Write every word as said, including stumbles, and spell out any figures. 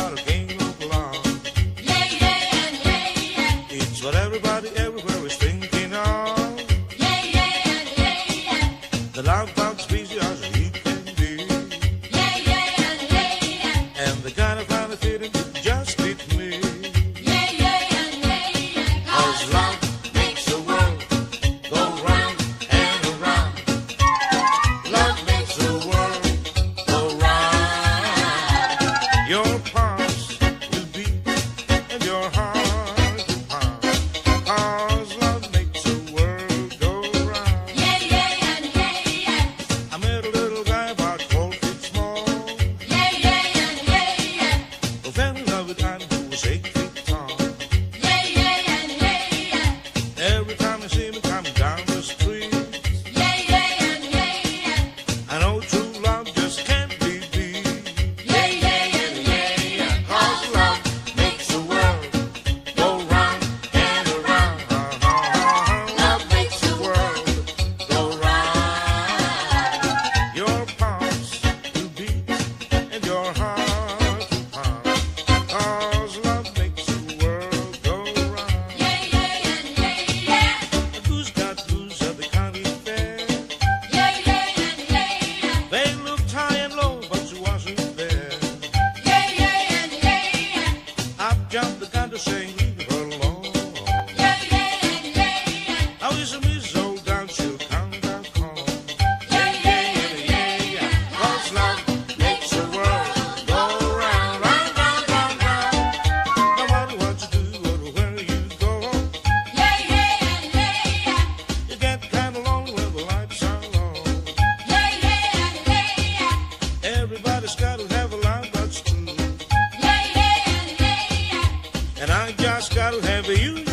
about a game of love. Yeah, yeah, and yeah, yeah. It's what everybody everywhere is thinking of. Yeah, yeah, and yeah, yeah. The love box busy as you can be. Yeah, yeah, and yeah, yeah. And the kind of kind of feeling just hit me. Yeah, yeah, and yeah, yeah. 'Cause love makes the world Go round and around. love makes the world go round. Your pulse will beat and your heart will pound. 'Cause love makes the world go round. Yeah, yeah, and yeah, yeah. I met a little guy about twelve feet small, Yeah, yeah, and yeah, yeah. who fell in love with Anne, who was eight feet tall. Yeah, yeah, and yeah, yeah. Every time I see him coming down the street, Yeah, yeah, and yeah, yeah. I know true love just can't be beat. Yeah, yeah, and yeah, yeah. 'Cause love makes the world go round and around. Uh-huh. Love makes the world go round. Your pulse will beat and your heart will pound. 'Cause love makes the world go round. Yeah, yeah, and yeah, yeah. Who's got blues at the county fair? Yeah, yeah, and yeah, yeah. They looked high and low, but she wasn't there. Yeah, yeah, and yeah, yeah. Up jumped the counter saying, leave her alone. Yeah, yeah, and yeah, yeah. Now is a miss old down, she'll come back home. Yeah, yeah, and yeah, yeah. 'Cause love makes the world go round, round, round, round, round. No matter what you do or where you go, Yeah, yeah, and yeah, yeah. you get kind of lonely when the lights are low. Yeah, yeah, and yeah, yeah. Everybody's got to have a life that's true. Yeah, yeah, and yeah, yeah. And I just got to have you.